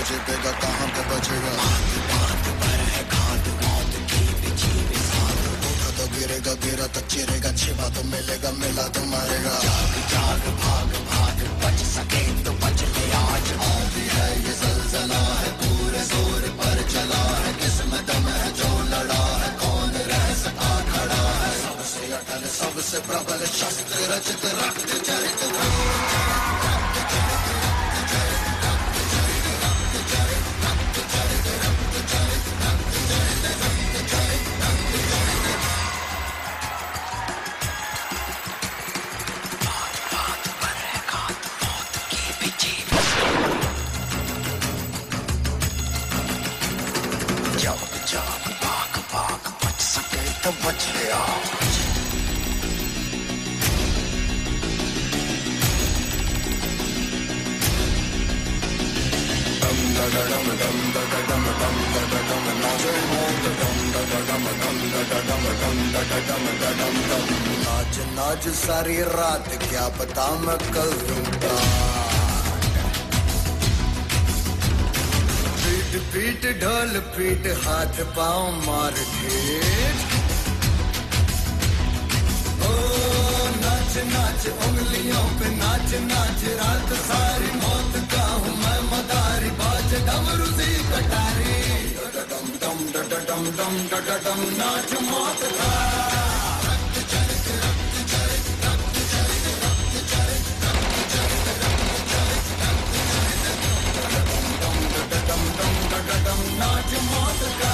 छिपेगा कहाँ पे बचेगा उठा तो गिरेगा गिरा तो चिरेगा छिपा तो मिलेगा मिला तो मारेगा जाग जाग भाग भाग बच सके तो बच ले आज आंधी है ये ज़लज़ला है पूरे जोर पर चला है किस्मत दम है जो लड़ा है कौन रह सका खड़ा है सबसे अटल सबसे प्रबल शस्त्र रचित रक्त चरित बच गया नाच नाच सारी रात क्या पता मैं कल लूटा पीट पीट ढोल पीट हाथ पाँव मार ठेठ नाच नाच उंगलियों पे नाच नाच रात सारी मौत का हूँ मैं मदारी बाज डमरू सी कटारी डम डम डम डम डम डम नाच मौत का नाच मौत का